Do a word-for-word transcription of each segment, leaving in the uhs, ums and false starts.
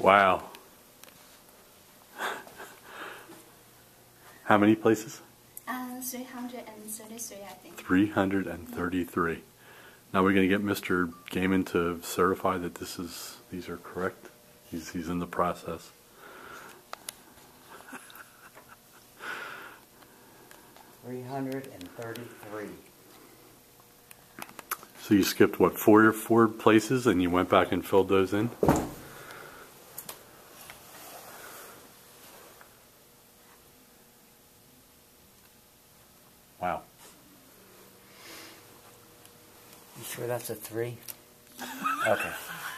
Wow. How many places? Uh, three hundred thirty-three, I think. three hundred thirty-three. Now we're going to get Mister Gaiman to certify that this is these are correct. He's he's in the process. three hundred thirty-three. So you skipped what, four four places, and you went back and filled those in? Wow. You sure that's a three? Okay.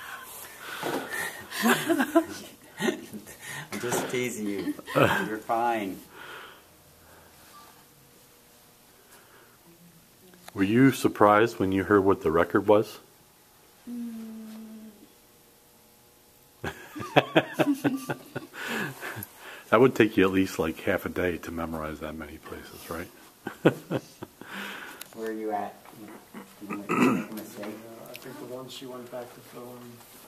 I'm just teasing you. You're fine. Were you surprised when you heard what the record was? Mm. That would take you at least like half a day to memorize that many places, right? Where are you at? Did you make a mistake? Uh, I think the one she went back to fill in